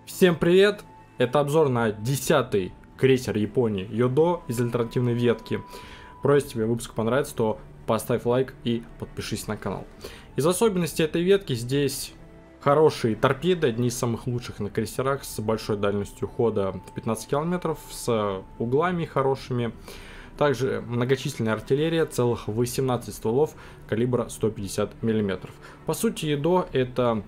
Всем привет! Это обзор на 10-й крейсер Японии Йодо из альтернативной ветки. Если тебе выпуск понравится, то поставь лайк и подпишись на канал. Из особенностей этой ветки здесь хорошие торпеды, одни из самых лучших на крейсерах, с большой дальностью хода в 15 километров, с углами хорошими. Также многочисленная артиллерия, целых 18 стволов калибра 150 мм. По сути, Йодо это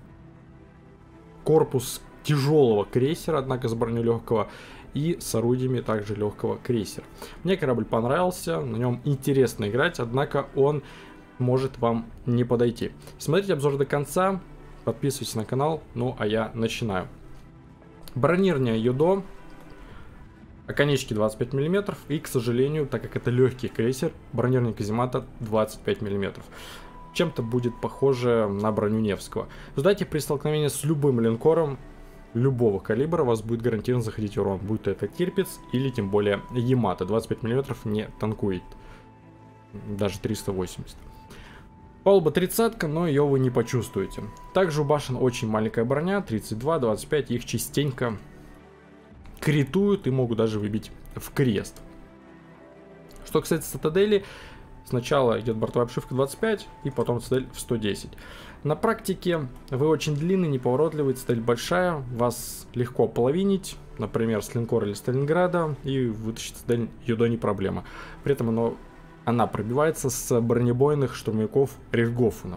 корпус тяжелого крейсера, однако с броней легкого, и с орудиями также легкого крейсера. Мне корабль понравился, на нем интересно играть, однако он может вам не подойти. Смотрите обзор до конца, подписывайтесь на канал, ну а я начинаю. Бронирование Йодо, оконечки 25 мм, и, к сожалению, так как это легкий крейсер, бронирование каземата 25 мм. Чем-то будет похоже на броню Невского. В результате при столкновении с любым линкором любого калибра у вас будет гарантированно заходить урон, будь то это Тирпиц или тем более Ямато. 25 мм не танкует, даже 380. Палуба 30-ка, но ее вы не почувствуете. Также у башен очень маленькая броня, 32, 25, их частенько критуют и могут даже выбить в крест. Что касается цитадели, сначала идет бортовая обшивка 25 и потом цитадель в 110. На практике вы очень длинный, неповоротливый, цитадель большая, вас легко половинить, например, с линкора или Сталинграда, и вытащить цитадель Йодо не проблема. При этом она пробивается с бронебойных штурмовиков Рихтгофена.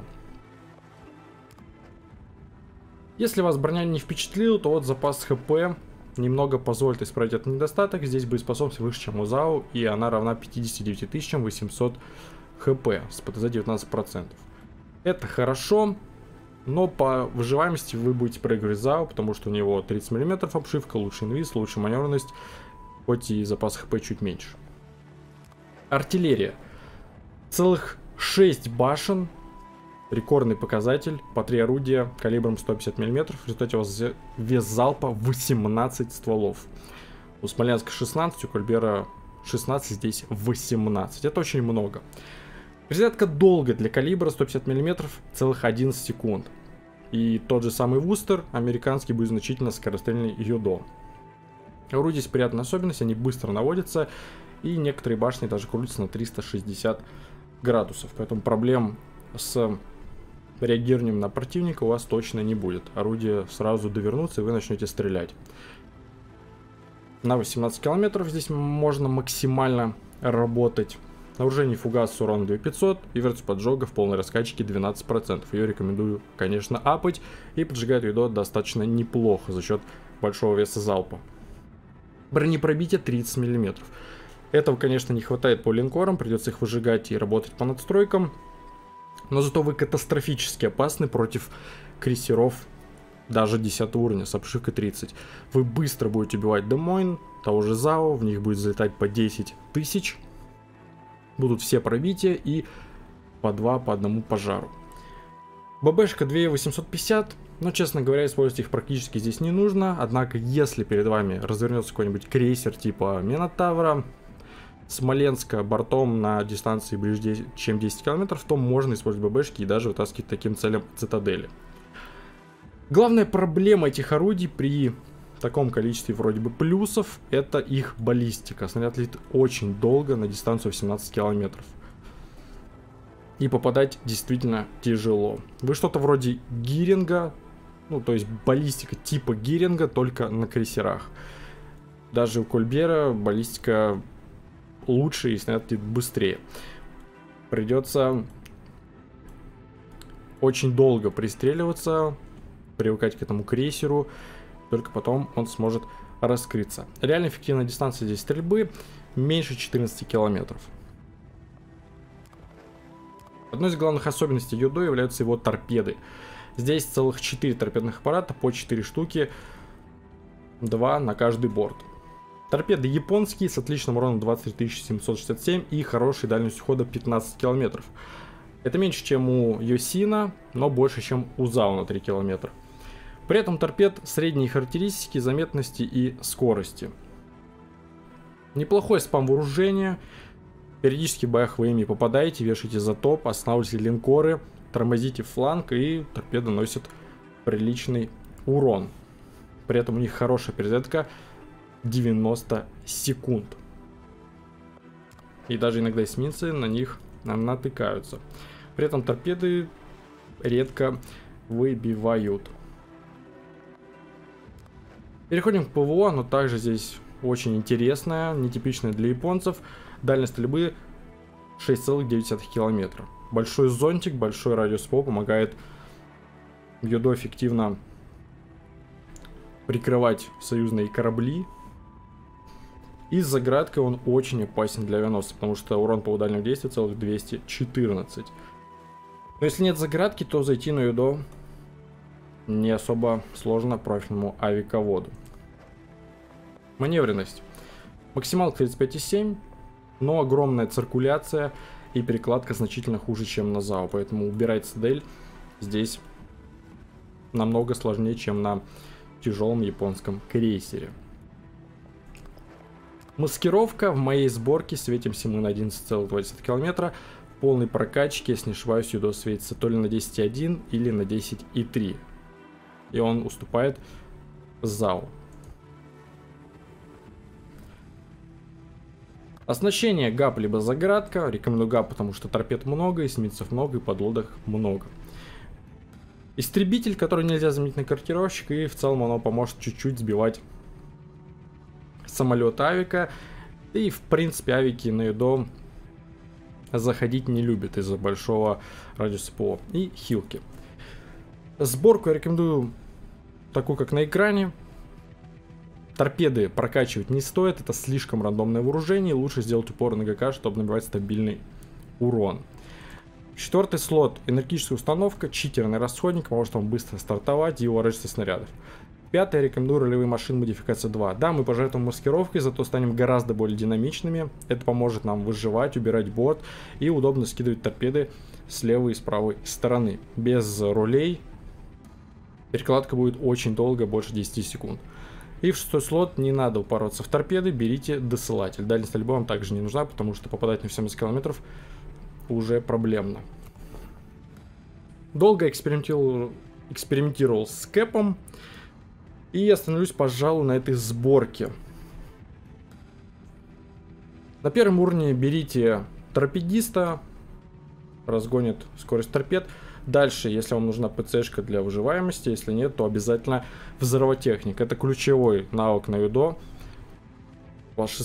Если вас броня не впечатлила, то вот запас ХП немного позволит исправить этот недостаток. Здесь боеспособность выше, чем у ЗАУ, и она равна 59 800 ХП с ПТЗ 19%. Это хорошо, но по выживаемости вы будете проигрывать ЗАУ, потому что у него 30 мм обшивка, лучший инвиз, лучшая маневренность, хоть и запас ХП чуть меньше. Артиллерия. Целых 6 башен. Рекордный показатель, по 3 орудия калибром 150 мм, в результате у вас вес залпа 18 стволов. У Смоленска 16, у Кольбера 16, здесь 18. Это очень много. Перезарядка долго для калибра 150 мм, целых 11 секунд. И тот же самый Вустер, американский, будет значительно скорострельный Йодо. Орудия с приятной особенностью, они быстро наводятся, и некоторые башни даже крутятся на 360 градусов. Поэтому проблем с реагированием на противника у вас точно не будет. Орудия сразу довернутся, и вы начнете стрелять. На 18 километров здесь можно максимально работать. На вооружении фугас с уроном 2500 и версия поджога в полной раскачке 12%. Ее рекомендую, конечно, апать, и поджигает Йодо достаточно неплохо за счет большого веса залпа. Бронепробитие 30 мм. Этого, конечно, не хватает по линкорам, придется их выжигать и работать по надстройкам. Но зато вы катастрофически опасны против крейсеров даже 10 уровня с обшивкой 30. Вы быстро будете убивать Демойн, того же ЗАО, в них будет залетать по 10 тысяч. Будут все пробития и по 2 по одному пожару. ББшка 2850, но, честно говоря, использовать их практически здесь не нужно. Однако, если перед вами развернется какой-нибудь крейсер типа Минотавра, Смоленска бортом на дистанции ближе, чем 10 километров, то можно использовать ББшки и даже вытаскивать таким целям цитадели. Главная проблема этих орудий при таком количестве вроде бы плюсов — это их баллистика. Снаряд летит очень долго на дистанцию 18 километров. И попадать действительно тяжело. Вы что-то вроде Гиринга, ну то есть баллистика типа Гиринга, только на крейсерах. Даже у Кольбера баллистика лучше и снаряд летит быстрее. Придется очень долго пристреливаться, привыкать к этому крейсеру, только потом он сможет раскрыться. Реально эффективная дистанция здесь стрельбы меньше 14 километров. Одной из главных особенностей Йодо являются его торпеды. Здесь целых 4 торпедных аппарата, по 4 штуки, 2 на каждый борт. Торпеды японские с отличным уроном 23 767 и хорошей дальностью хода 15 километров. Это меньше, чем у Йосина, но больше, чем у ЗАО на 3 километра. При этом торпед средней характеристики, заметности и скорости. Неплохой спам вооружения. Периодически в боях вы ими попадаете, вешаете затоп, останавливаете линкоры, тормозите фланг, и торпеда носит приличный урон. При этом у них хорошая перезарядка 90 секунд. И даже иногда эсминцы на них натыкаются. При этом торпеды редко выбивают. Переходим к ПВО, но также здесь очень интересная, нетипичная для японцев. Дальность стрельбы 6,9 километра. Большой зонтик, большой радиус ПВО помогает Юдо эффективно прикрывать союзные корабли. И с заградкой он очень опасен для авианосца, потому что урон по дальнему действию целых 214. Но если нет заградки, то зайти на Юдо не особо сложно профильному авиаководу. Маневренность. Максимал 35,7, но огромная циркуляция и перекладка значительно хуже, чем на ЗАУ. Поэтому убирать цитадель здесь намного сложнее, чем на тяжелом японском крейсере. Маскировка. В моей сборке светимся мы на 11,2 километра. В полной прокачке, если не ошибаюсь, Юдо светится то ли на 10,1 или на 10,3. И он уступает ЗАУ. Оснащение ГАП либо заградка. Рекомендую ГАП, потому что торпед много, эсминцев много и подлодок много. Истребитель, который нельзя заменить на корректировщик, и в целом оно поможет чуть-чуть сбивать самолет авика. И в принципе авики на Юдо заходить не любят из-за большого радиуса ПО. И хилки. Сборку я рекомендую такую, как на экране. Торпеды прокачивать не стоит, это слишком рандомное вооружение. Лучше сделать упор на ГК, чтобы набивать стабильный урон. Четвертый слот. Энергетическая установка, читерный расходник, может вам быстро стартовать и уворачиваться снарядов. Пятый, рекомендую ролевые машины модификация 2. Да, мы пожертвуем маскировкой, зато станем гораздо более динамичными. Это поможет нам выживать, убирать бот и удобно скидывать торпеды с левой и с правой стороны. Без рулей перекладка будет очень долго, больше 10 секунд. И в шестой слот не надо упороться в торпеды, берите досылатель. Дальность стрельбы вам также не нужна, потому что попадать на 70 километров уже проблемно. Долго экспериментировал с кэпом. И остановлюсь, пожалуй, на этой сборке. На первом уровне берите торпедиста. Разгонит скорость торпед. Дальше, если вам нужна ПЦшка для выживаемости, если нет, то обязательно взрывотехник. Это ключевой навык на Юдо. У вас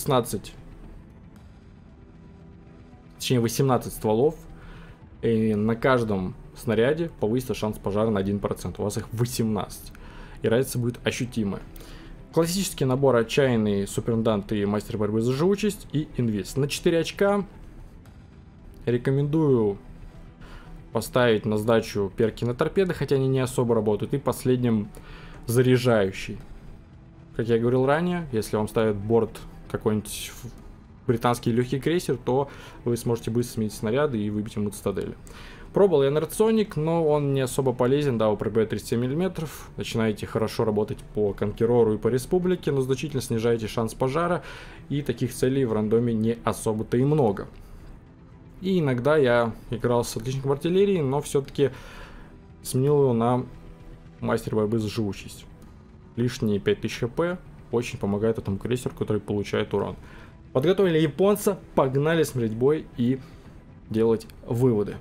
18 стволов. И на каждом снаряде повысится шанс пожара на 1%. У вас их 18. И разница будет ощутимая. Классический набор: отчаянный, суперинтендант и мастер борьбы за живучесть и инвест. На 4 очка рекомендую поставить на сдачу перки на торпеды, хотя они не особо работают. И последним заряжающий. Как я говорил ранее, если вам ставят борт какой-нибудь британский легкий крейсер, то вы сможете быстро сменить снаряды и выбить ему цитадель. Пробовал я Нердсоник, но он не особо полезен. Да, вы пробиваете 37 мм, начинаете хорошо работать по Конкерору и по Республике, но значительно снижаете шанс пожара, и таких целей в рандоме не особо-то и много. И иногда я играл с отличником артиллерии, но все-таки сменил его на мастер борьбы за живучесть. Лишние 5000 хп очень помогает этому крейсеру, который получает урон. Подготовили японца, погнали смотреть бой и делать выводы.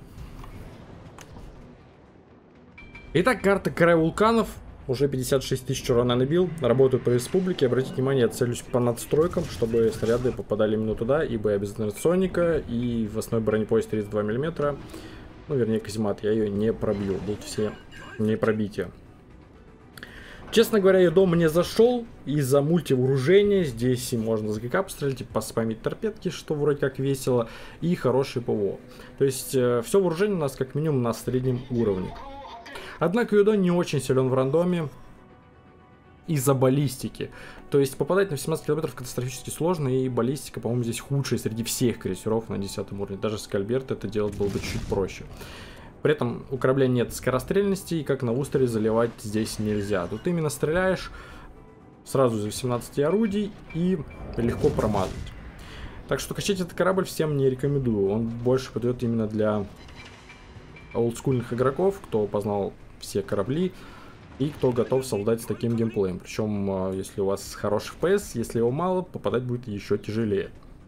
Итак, карта край вулканов. Уже 56 тысяч урона набил. Работаю по республике. Обратите внимание, я целюсь по надстройкам, чтобы снаряды попадали именно туда. Ибо я без Нердсоника. И в основной бронепоезд 32 мм. Ну, вернее, каземат. Я ее не пробью. Будут все не пробития. Честно говоря, Юдо мне зашел из-за мультивооружения. Здесь и можно за ГК пострелять, и поспамить торпедки, что вроде как весело. И хороший ПВО. То есть, все вооружение у нас как минимум на среднем уровне. Однако Юдо не очень силен в рандоме из-за баллистики. То есть попадать на 17 километров катастрофически сложно, и баллистика, по-моему, здесь худшая среди всех крейсеров на 10 уровне. Даже с Кальберт это делать было бы чуть проще. При этом у корабля нет скорострельности, и как на Устере заливать здесь нельзя. Тут именно стреляешь сразу за 18 орудий и легко промазать. Так что качать этот корабль всем не рекомендую. Он больше подойдет именно для олдскульных игроков, кто познал все корабли и кто готов солдать с таким геймплеем. Причем, если у вас хороший FPS, если его мало, попадать будет еще тяжелее.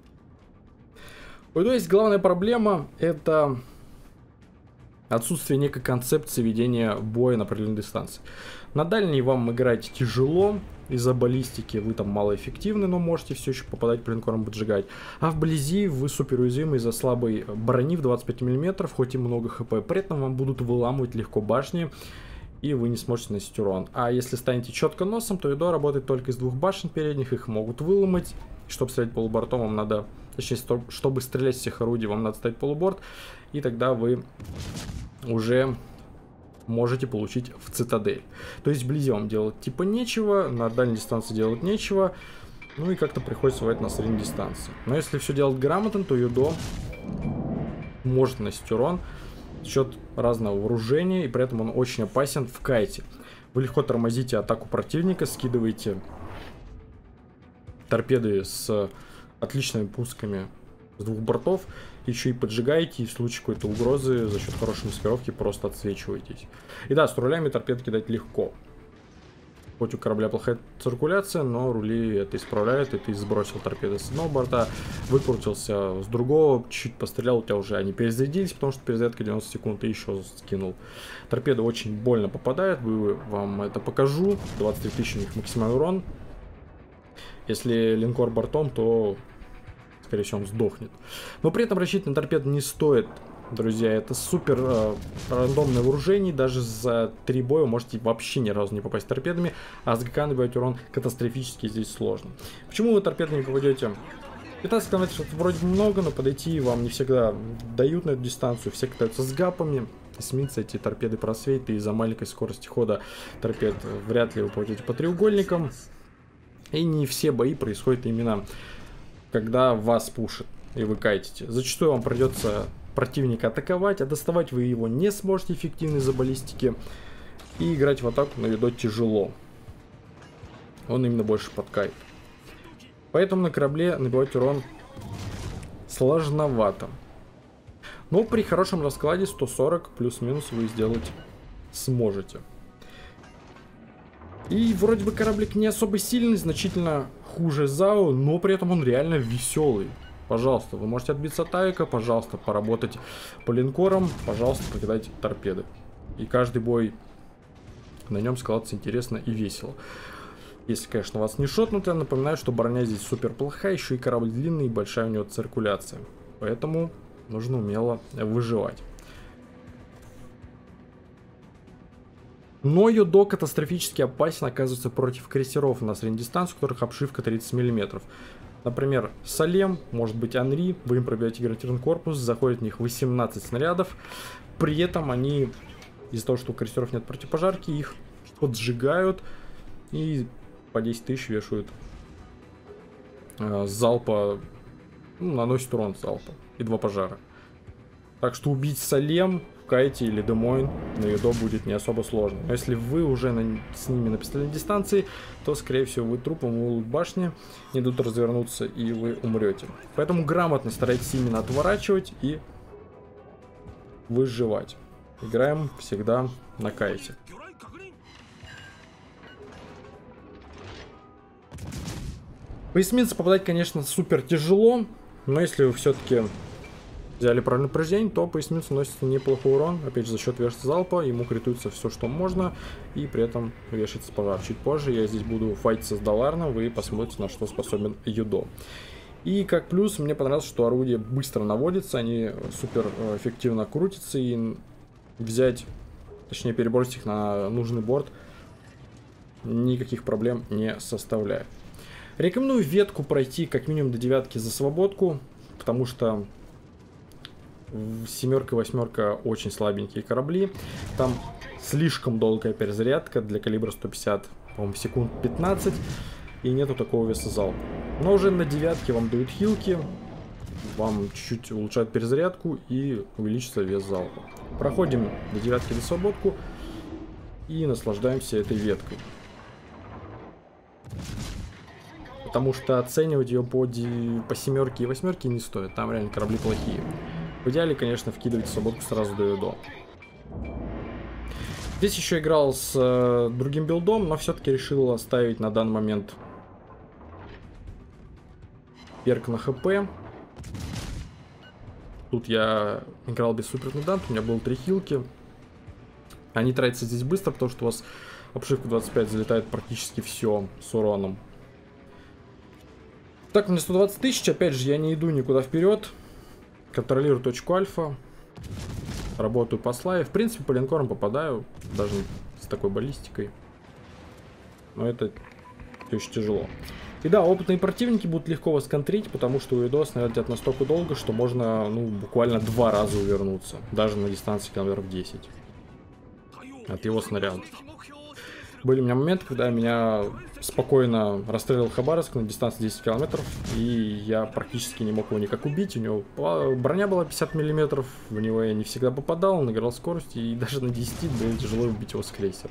У Юдо есть главная проблема, это отсутствие некой концепции ведения боя на определенной дистанции. На дальней вам играть тяжело, из-за баллистики вы там малоэффективны, но можете все еще попадать по линкорам, поджигать. А вблизи вы супер уязвимы из-за слабой брони в 25 мм, хоть и много хп. При этом вам будут выламывать легко башни, и вы не сможете наносить урон. А если станете четко носом, то Юдо работает только из 2 башен передних, их могут выломать. Чтобы стрелять полубортом, вам надо, точнее, чтобы стрелять с всех орудий, вам надо ставить полуборт, и тогда вы уже можете получить в цитадель. То есть вблизи вам делать типа нечего, на дальней дистанции делать нечего, ну и как-то приходится воевать на средней дистанции. Но если все делать грамотно, то Юдо может наносить урон за счет разного вооружения, и при этом он очень опасен в кайте. Вы легко тормозите атаку противника, скидываете торпеды с отличными пусками с 2 бортов, еще и поджигаете, и в случае какой-то угрозы за счет хорошей маскировки просто отсвечиваетесь. И да, с рулями торпед кидать легко. Хоть у корабля плохая циркуляция, но рули это исправляют, и ты сбросил торпеды с одного борта, выкрутился с другого, чуть пострелял, у тебя уже они перезарядились, потому что перезарядка 90 секунд, и еще скинул. Торпеды очень больно попадают, вам это покажу, 23 тысячи у них максимальный урон. Если линкор бортом, то, скорее всего, он сдохнет. Но при этом рассчитывать на торпеды не стоит, друзья. Это супер рандомное вооружение. Даже за 3 боя вы можете вообще ни разу не попасть торпедами. А с ГК набивать урон катастрофически здесь сложно. Почему вы торпедами не попадете? 15 км это вроде много, но подойти вам не всегда дают на эту дистанцию. Все катаются с гапами. Эсминцы эти торпеды просветят, и из-за маленькой скорости хода торпед вряд ли вы попадете по треугольникам. И не все бои происходят именно когда вас пушат и вы кайтите. Зачастую вам придется противника атаковать, а доставать вы его не сможете эффективно из-за баллистики. И играть в атаку на Юдо тяжело. Он именно больше под кайт. Поэтому на корабле набивать урон сложновато. Но при хорошем раскладе 140 плюс-минус вы сделать сможете. И вроде бы кораблик не особо сильный, значительно хуже ЗАО, но при этом он реально веселый. Пожалуйста, вы можете отбиться от авика, пожалуйста, поработать по линкорам, пожалуйста, покидайте торпеды. И каждый бой на нем складывается интересно и весело. Если, конечно, вас не шотнут, я напоминаю, что броня здесь супер плохая, еще и корабль длинный и большая у него циркуляция. Поэтому нужно умело выживать. Но Юдо катастрофически опасен, оказывается, против крейсеров на средней дистанции, у которых обшивка 30 мм. Например, Салем, может быть Анри, вы им пробиваете гарантированный корпус, заходит в них 18 снарядов. При этом они, из-за того, что у крейсеров нет противопожарки, их поджигают и по 10 тысяч вешают с залпа, ну, наносит урон с залпа и 2 пожара. Так что убить Салем в кайте или Демойн на Юдо будет не особо сложно. Но если вы уже с ними на пистолетной дистанции, то, скорее всего, вы трупом улут башни, не дадут развернуться, и вы умрете. Поэтому грамотно старайтесь именно отворачивать и выживать. Играем всегда на кайте. По эсминцу попадать, конечно, супер тяжело, но если вы все-таки взяли правильное упреждение, то по эсминцу носится неплохой урон. Опять же, за счет вешаться залпа, ему критуется все, что можно, и при этом вешается пожар. Чуть позже я здесь буду файтиться с Даларном, вы посмотрите, на что способен Юдо. И как плюс, мне понравилось, что орудия быстро наводятся, они супер эффективно крутятся, и взять, точнее перебросить их на нужный борт никаких проблем не составляет. Рекомендую ветку пройти как минимум до 9 за свободку, потому что 7 и 8 очень слабенькие корабли. Там слишком долгая перезарядка для калибра 150, по-моему, секунд 15, и нету такого веса залпа. Но уже на 9 вам дают хилки, вам чуть-чуть улучшают перезарядку и увеличится вес залпа. Проходим до 9 за свободку и наслаждаемся этой веткой. Потому что оценивать ее по 7 и 8 не стоит, там реально корабли плохие. В идеале, конечно, вкидывайте свободку сразу до Юдо. Здесь еще играл с другим билдом, но все-таки решил оставить на данный момент перк на ХП. Тут я играл без суперинтенданта, у меня было 3 хилки. Они тратятся здесь быстро, потому что у вас обшивка 25 залетает практически все с уроном. Так, у меня 120 тысяч, опять же, я не иду никуда вперед. Контролирую точку альфа. Работаю по славе. В принципе, по линкорам попадаю, даже с такой баллистикой. Но это очень тяжело. И да, опытные противники будут легко вас контрить, потому что уидос снарядят настолько долго, что можно, ну, буквально 2 раза увернуться. Даже на дистанции километров 10. От его снаряда. Были у меня моменты, когда меня спокойно расстреливал Хабаровск на дистанции 10 километров, и я практически не мог его никак убить. У него броня была 50 миллиметров, в него я не всегда попадал, он играл скорость, и даже на 10 было тяжело убить его с крейсера.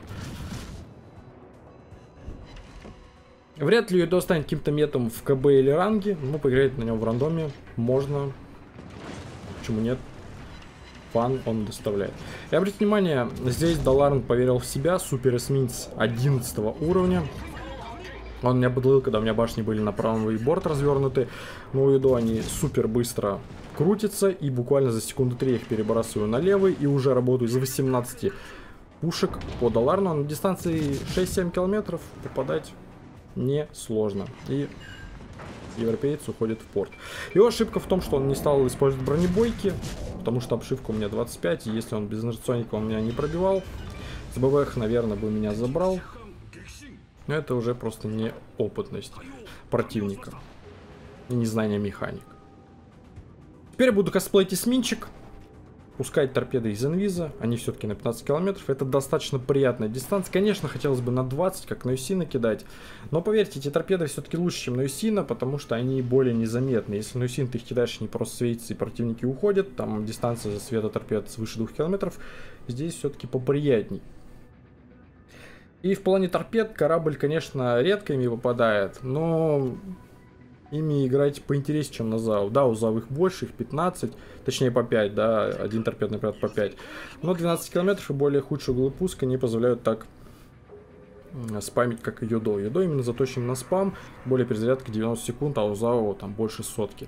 Вряд ли Юдо станет каким-то метом в КБ или ранге, но поиграть на нем в рандоме можно. Почему нет? Фан он доставляет. И обратите внимание, здесь Даларн поверил в себя, супер эсминец 11 уровня. Он меня подловил, когда у меня башни были на правом вейборд развернуты. Но у Юдо они супер быстро крутятся, и буквально за секунду 3 их перебрасываю на левый, и уже работаю из 18 пушек по Даларну. На дистанции 6-7 километров попадать несложно. И европеец уходит в порт. Его ошибка в том, что он не стал использовать бронебойки, потому что обшивка у меня 25, и если он без инерционника он меня не пробивал, с БВХ, наверное, бы меня забрал. Но это уже просто неопытность противника и незнание механик. Теперь я буду косплеить эсминчик, пускать торпеды из инвиза, они все-таки на 15 километров, это достаточно приятная дистанция. Конечно, хотелось бы на 20, как на Юсина кидать, но поверьте, эти торпеды все-таки лучше, чем на Юсина, потому что они более незаметны. Если на Юсин ты их кидаешь, они просто светятся и противники уходят, там дистанция света торпед свыше 2 километров, здесь все-таки поприятней. И в плане торпед корабль, конечно, редко ими попадает, но ими играть поинтереснее, чем на ЗАУ. Да, у ЗАУ их больше, их 15, точнее по 5, да, один торпед, например, по 5. Но 12 километров и более худшие углы пуска не позволяют так спамить, как и Юдо. Юдо именно заточен на спам, более перезарядка 90 секунд, а у ЗАУ там больше сотки.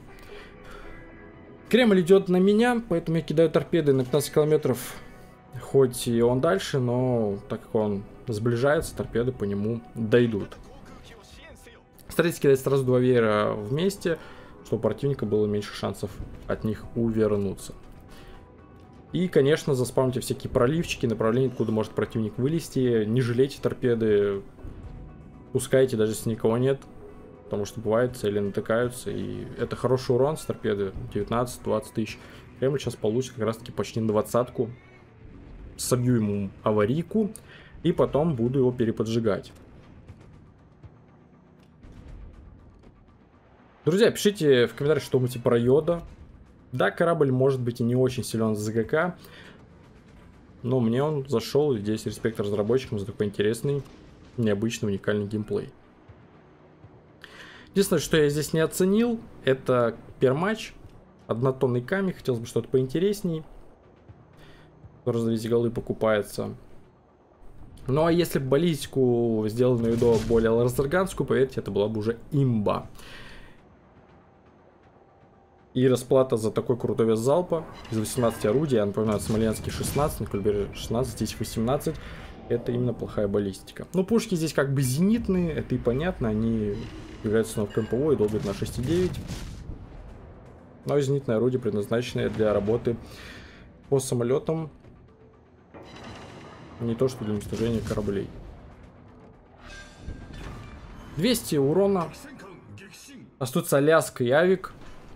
Кремль идет на меня, поэтому я кидаю торпеды на 15 километров, хоть и он дальше, но так как он сближается, торпеды по нему дойдут. Старайтесь кидать сразу 2 веера вместе, чтобы у противника было меньше шансов от них увернуться. И, конечно, заспамьте всякие проливчики, направления, откуда может противник вылезти. Не жалейте торпеды, пускайте, даже если никого нет, потому что бывает, цели натыкаются, и это хороший урон с торпеды, 19-20 тысяч. Кремль сейчас получит как раз таки почти на 20-ку. Собью ему аварийку, и потом буду его переподжигать. Друзья, пишите в комментариях, что думаете про Йода. Да, корабль может быть и не очень силен с ЗГК, но мне он зашел, и здесь респект разработчикам за такой интересный, необычный, уникальный геймплей. Единственное, что я здесь не оценил, это перматч. Однотонный камень, хотелось бы что-то поинтересней. Который за 2 голы покупается. Ну а если бы баллистику сделали на Юдо более лазерганскую, поверьте, это была бы уже имба. И расплата за такой крутой вес залпа из 18 орудий, я напоминаю, Смоленский 16, на Кульбере 16, здесь 18. Это именно плохая баллистика. Ну, пушки здесь как бы зенитные, это и понятно, они являются снова КМПО и долбят на 6,9. Но зенитное орудие, предназначенное для работы по самолетам, не то что для уничтожения кораблей. 200 урона. Остаются Аляска и Авик.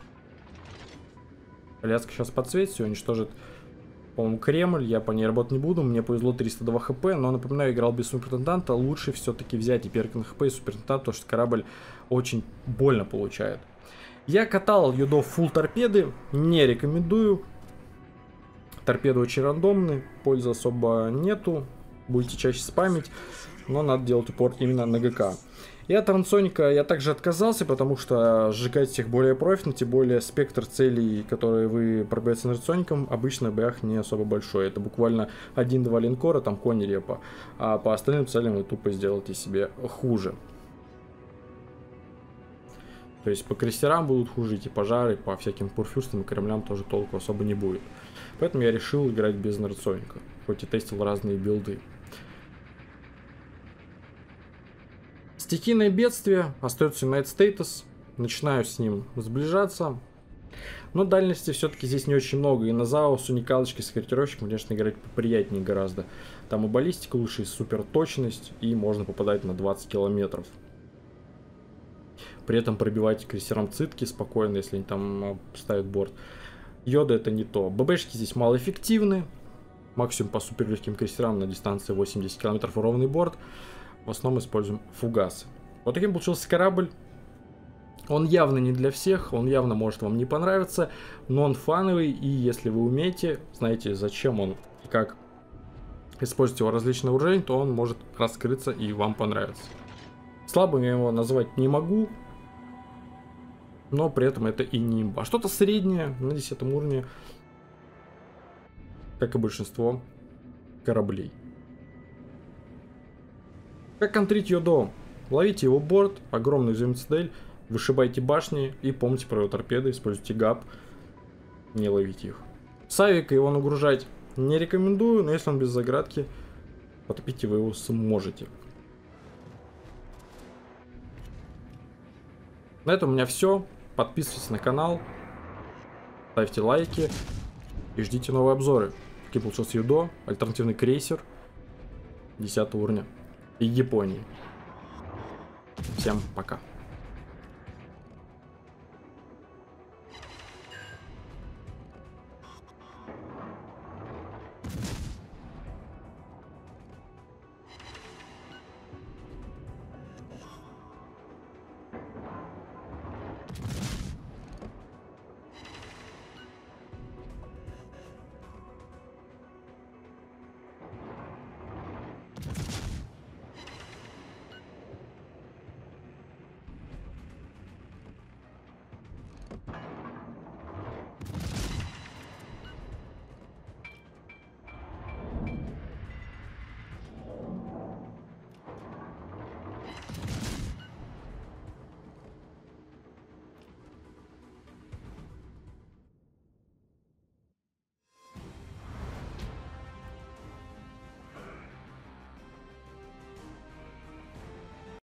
Аляска сейчас подсветится и уничтожит, по-моему, Кремль. Я по ней работать не буду. Мне повезло 302 хп, но, напоминаю, играл без суперинтенданта. Лучше все-таки взять и перк на хп и суперинтендант, потому что корабль очень больно получает. Я катал Юдо фулл торпеды. Не рекомендую. Торпеды очень рандомные. Пользы особо нету. будете чаще спамить, но надо делать упор именно на ГК. И от трансоника я также отказался, потому что сжигать всех более профитно, тем более спектр целей, которые вы пробиваете с трансоником, обычно в боях не особо большой. Это буквально 1-2 линкора, там кони репа, а по остальным целям вы тупо сделаете себе хуже. То есть по крейсерам будут хуже идти пожары, по всяким курфюрстам и кораблям тоже толку особо не будет. Поэтому я решил играть без нарционика, хоть и тестил разные билды. Стихийное бедствие, остается United Status, начинаю с ним сближаться, но дальности все-таки здесь не очень много, и на ЗАО с уникалочкой, с корректировщиком, конечно, играть поприятнее гораздо. Там и баллистика лучше, и супер точность, и можно попадать на 20 километров. При этом пробивать крейсерам цитки спокойно, если они там ставят борт. Йода это не то. ББшки здесь малоэффективны, максимум по суперлегким крейсерам на дистанции 80 километров ровный борт. В основном используем фугасы. Вот таким получился корабль. Он явно не для всех, он явно может вам не понравиться, но он фановый, и если вы умеете, знаете, зачем он и как использовать его различные вооружения, то он может раскрыться и вам понравится. Слабым я его назвать не могу, но при этом это и не имба. Что-то среднее на 10 уровне, как и большинство кораблей. Как контрить Йодо? Ловите его борт, огромный зум-цитадель, вышибайте башни и помните про его торпеды, используйте ГАП, не ловите их. Савика его нагружать не рекомендую, но если он без заградки, потопить вы его сможете. На этом у меня все. Подписывайтесь на канал, ставьте лайки и ждите новые обзоры. Таким получился Йодо, альтернативный крейсер 10 уровня и Японии. Всем пока.